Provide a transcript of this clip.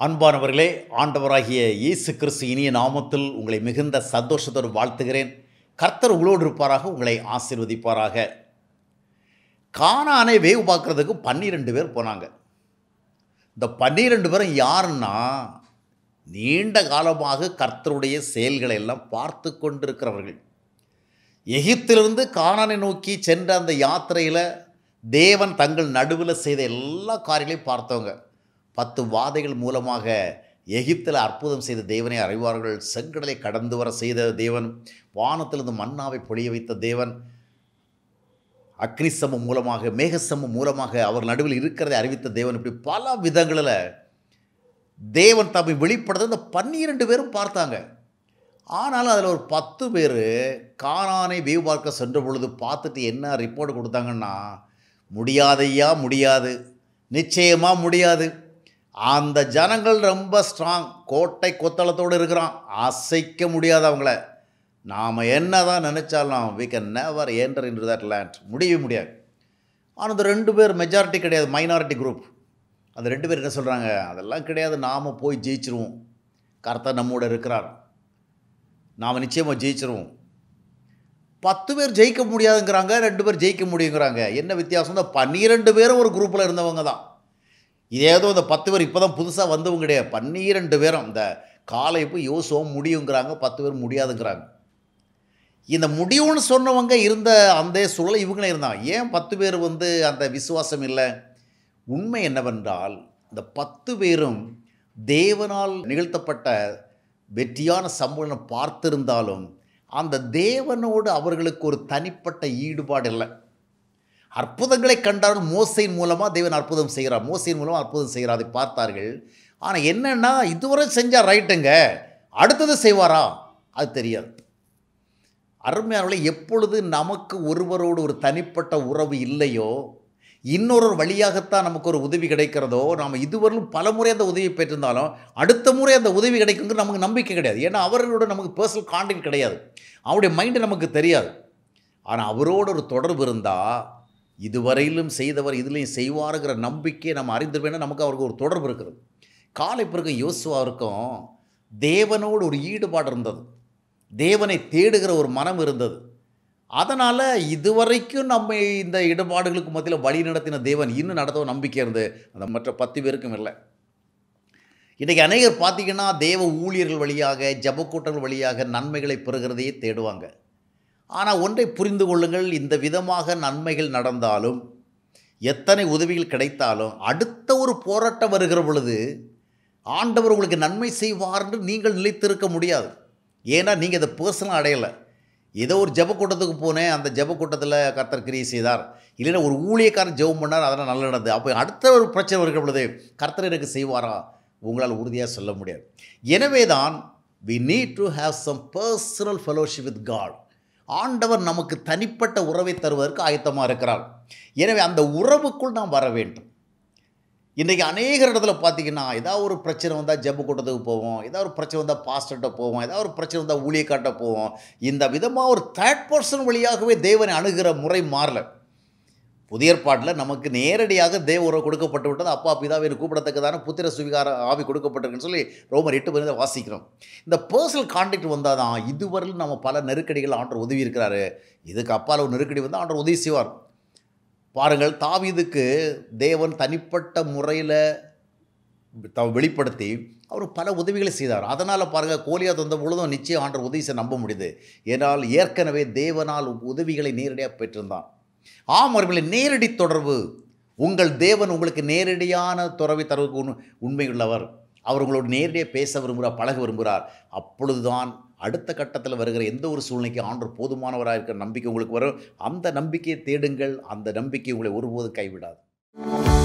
அன்பானவர்களே, ஆண்டவராகிய இயேசு கிறிஸ்து இனிய நாமத்தில் உங்களை மிகுந்த சந்தோஷத்தோடு வாழ்த்துகிறேன். கர்த்தர் உங்களோடு இருப்பாராக, உங்களை ஆசீர்வதிப்பாராக. கானானை வேவு பார்க்கறதுக்கு 12 பேர் போனாங்க. இந்த 12 பேரும் யாருன்னா, நீண்ட காலமாக கர்த்தருடைய செயல்களை எல்லாம் பார்த்து கொண்டிருக்கிறவர்கள். எகிப்திலிருந்து கானானை நோக்கி சென்ற அந்த யாத்திரையில் தேவன் தங்கள் நடுவில் செய்த எல்லா காரியங்களையும் பார்த்தவங்க. 10 வாதைகள் மூலமாக எகிப்தில் அற்புதம் செய்த தேவனை அறிவார்கள். செங்கடலை கடந்து வர செய்த தேவன், வானத்திலிருந்து மன்னாவை பொழிய வைத்த தேவன், அக்னிசமம் மூலமாக மேகசமம் மூலமாக அவர் நடுவில் இருக்கிறதை அறிவித்த தேவன், இப்படி பல விதங்களில் தேவன் தம்மை வெளிப்படுத்த இந்த 12 பேரும் பார்த்தாங்க. ஆனாலும் அதில் ஒரு 10 பேர் கானானை வேவு பார்க்க சென்ற பொழுது பார்த்துட்டு என்ன ரிப்போர்ட் கொடுத்தாங்கன்னா, முடியாதையா, முடியாது, நிச்சயமாக முடியாது. அந்த ஜனங்கள் ரொம்ப ஸ்ட்ராங், கோட்டை கொத்தளத்தோடு இருக்கிறான், அசைக்க முடியாது அவங்கள. நாம் என்ன தான் நினச்சாலும் we can never enter into that land, முடியவே முடியாது. ஆனால் அந்த 2 பேர் மெஜாரிட்டி கிடையாது, மைனாரிட்டி குரூப். அந்த 2 பேர் என்ன சொல்கிறாங்க, அதெல்லாம் கிடையாது, நாம் போய் ஜெயிச்சிருவோம், கர்த்தர் நம்மோட இருக்கிறார், நாம் நிச்சயமாக ஜெயிச்சிருவோம். 10 பேர் ஜெயிக்க முடியாதுங்கிறாங்க, 2 பேர் ஜெயிக்க முடியுங்கிறாங்க. என்ன வித்தியாசம்? இந்த 12 பேரும் ஒரு குரூப்பில் இருந்தவங்க தான். இது ஏதோ இந்த 10 பேர் இப்போ தான் புதுசாக வந்தவங்க கிடையாது. 12 பேரும் இந்த காலை போய் யோசுவும் முடியுங்கிறாங்க, 10 பேர் முடியாதுங்கிறாங்க. இந்த முடிவுன்னு சொன்னவங்க இருந்த அந்த சூழல் இவங்களே இருந்தாங்க. ஏன் 10 பேர் அந்த விசுவாசம் இல்லை? உண்மை என்னவென்றால், இந்த 10 பேரும் தேவனால் நிகழ்த்தப்பட்ட வெற்றியான சம்பவம் பார்த்திருந்தாலும் அந்த தேவனோடு அவர்களுக்கு ஒரு தனிப்பட்ட ஈடுபாடு இல்லை. அற்புதங்களை கண்டாலும் மோசையின் மூலமாக தேவன் அற்புதம் செய்கிறார், மோசையின் மூலமாக அற்புதம் செய்கிறார், அதை பார்த்தார்கள். ஆனால் என்னென்னா, இதுவரை செஞ்சால் ரைட்டுங்க, அடுத்தது செய்வாரா அது தெரியாது. அருமையானவர்களே, எப்பொழுது நமக்கு ஒருவரோடு ஒரு தனிப்பட்ட உறவு இல்லையோ, இன்னொரு வழியாகத்தான் நமக்கு ஒரு உதவி கிடைக்கிறதோ, நாம் இதுவரையிலும் பல முறை அந்த உதவி பெற்றிருந்தாலும் அடுத்த முறை அந்த உதவி கிடைக்குங்கிறது நமக்கு நம்பிக்கை கிடையாது. ஏன்னா அவர்களோட நமக்கு பர்சனல் கான்டாக்ட் கிடையாது, அவருடைய மைண்டு நமக்கு தெரியாது. ஆனால் அவரோட ஒரு தொடர்பு இருந்தால் இதுவரையிலும் செய்தவர் இதுலேயும் செய்வாருங்கிற நம்பிக்கையை நம்ம அறிந்துருவேன்னா நமக்கு அவருக்கு ஒரு தொடர்பு இருக்குது. காலை பிறகு யோசுவாவுக்கும் தேவனோடு ஒரு ஈடுபாடு இருந்தது, தேவனை தேடுகிற ஒரு மனம் இருந்தது. அதனால் இதுவரைக்கும் நம்ம இந்த ஈடுபாடுகளுக்கு மத்தியில் வழி நடத்தின தேவன் இன்னும் நடத்த நம்பிக்கை இருந்து அந்த மற்ற 10 பேருக்கும் இல்லை. இன்றைக்கி அநேகர் பார்த்திங்கன்னா தேவ ஊழியர்கள் வழியாக, ஜபக்கூட்டங்கள் வழியாக நன்மைகளை பெறுகிறதையே தேடுவாங்க. ஆனால் ஒன்றை புரிந்து கொள்ளுங்கள், இந்த விதமாக நன்மைகள் நடந்தாலும் எத்தனை உதவிகள் கிடைத்தாலும் அடுத்த ஒரு போராட்டம் வருகிற பொழுது ஆண்டவர் உங்களுக்கு நன்மை செய்வார்னு நீங்கள் நிலைத்திருக்க முடியாது. ஏன்னா நீங்கள் இதை பர்சனலாக அடையலை. ஏதோ ஒரு ஜபக்கூட்டத்துக்கு போனேன், அந்த ஜபக்கூட்டத்தில் கர்த்தர் கிரியை செய்தார், இல்லைன்னா ஒரு ஊழியக்காரன் ஜெபம் பண்ணார், அதெல்லாம் நல்ல நடந்தது, அப்போ அடுத்த ஒரு பிரச்சனை வருகிற பொழுது கர்த்தர் எனக்கு செய்வாரா உங்களால் உறுதியாக சொல்ல முடியாது. எனவே தான் we need to have some personal fellowship with God. ஆண்டவர் நமக்கு தனிப்பட்ட உறவை தருவதற்கு ஆயத்தமாக இருக்கிறார். எனவே அந்த உறவுக்குள் நாம் வர வேண்டும். இன்றைக்கி அநேக இடத்துல பார்த்திங்கன்னா, ஏதாவது ஒரு பிரச்சனை வந்தால் ஜெப கூட்டத்துக்கு போவோம், ஏதாவது ஒரு பிரச்சனை வந்தால் பாஸ்டர்கிட்ட போவோம், ஏதாவது ஒரு பிரச்சனை வந்தால் ஊழியக்காட்ட போவோம். இந்த விதமாக ஒரு தேர்ட் பர்சன் வழியாகவே தேவனை அணுகிற முறை மாறல. புதிய ஏற்பாட்டில் நமக்கு நேரடியாக தேவ உறவு கொடுக்கப்பட்டு விட்டது. அப்பா பிதாவை கூப்பிடத்தக்கதான புத்திர சுவிகார ஆவி கொடுக்கப்பட்டிருக்குன்னு சொல்லி ரோமர் 8 வாசிக்கிறோம். இந்த பர்சனல் கான்டாக்ட் வந்தால் தான் இதுவரையில் நம்ம பல நெருக்கடிகள் ஆண்டவர் உதவி இருக்கிறாரு. இதுக்கு அப்பால் ஒரு நெருக்கடி வந்தால் ஆண்டவர் உதவி செய்வார். பாருங்கள், தாவீதுக்கு தேவன் தனிப்பட்ட முறையில் வெளிப்படுத்தி அவர் பல உதவிகளை செய்தார். அதனால் பாருங்கள், கோலியாத் வந்த பொழுதும் நிச்சயம் ஆண்டவர் உதவி செய்ய நம்ப முடியுது. ஏன்னால் ஏற்கனவே தேவனால் உதவிகளை நேரடியாக பெற்றிருந்தான். அவர்களை நேரடி தொடர்பு, உங்கள் தேவன் உங்களுக்கு நேரடியான தொடர்பை தருவதற்கு உண்மையுள்ளவர். அவர் உங்களோடு நேரடியாக பேச விரும்புகிறார், பழக விரும்புகிறார். அப்பொழுதுதான் அடுத்த கட்டத்தில் வருகிற எந்த ஒரு சூழ்நிலைக்கு ஆண்டவர் போதுமானவராக இருக்கிற நம்பிக்கை உங்களுக்கு வரும். அந்த நம்பிக்கையை தேடுங்கள், அந்த நம்பிக்கை உங்களை ஒருபோதும் கைவிடாது.